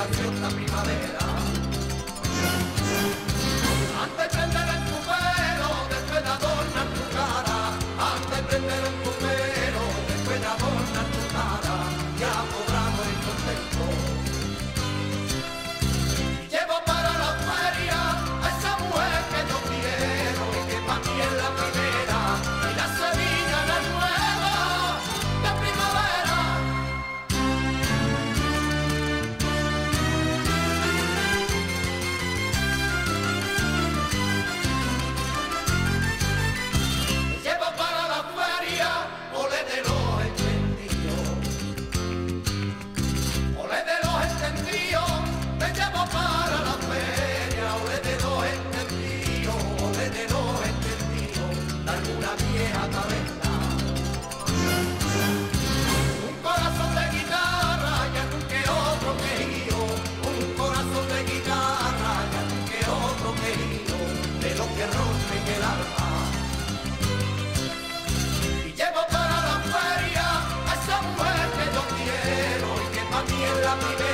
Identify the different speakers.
Speaker 1: graciosa primavera. Antes prender en tu pelo, después adornar tu cara. Antes prender en tu pelo, después adornar tu cara. Ya podrá morir contento. Llevo para la feria a esa mujer que yo quiero y que para mí es la primera y la Sevilla la nueva de primavera. Llevo para la feria ole de los entendidos, ole de los entendidos. Me llevo para la feria ole de los entendidos, ole de los entendidos de alguna vieja taberna. Un corazón de guitarra y algún que otro quejío, un corazón de guitarra y algún que otro quejío, de los que rompen el alma. Y llevo para la feria a esa mujer que yo quiero y que para mí es la primera.